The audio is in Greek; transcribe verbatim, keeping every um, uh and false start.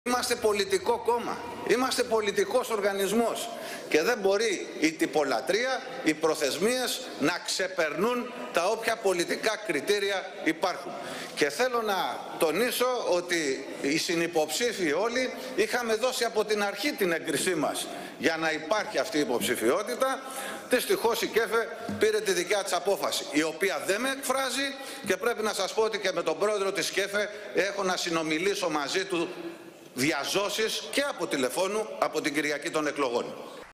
Είμαστε πολιτικό κόμμα, είμαστε πολιτικός οργανισμός και δεν μπορεί η τυπολατρεία, οι προθεσμίες να ξεπερνούν τα όποια πολιτικά κριτήρια υπάρχουν. Και θέλω να τονίσω ότι οι συνυποψήφοι όλοι είχαμε δώσει από την αρχή την έγκρισή μας για να υπάρχει αυτή η υποψηφιότητα. Δυστυχώς η ΚΕΦΕ πήρε τη δικιά της απόφαση, η οποία δεν με εκφράζει και πρέπει να σας πω ότι και με τον πρόεδρο της ΚΕΦΕ έχω να συνομιλήσω μαζί του διαζώσεις και από τηλεφώνου από την Κυριακή των εκλογών.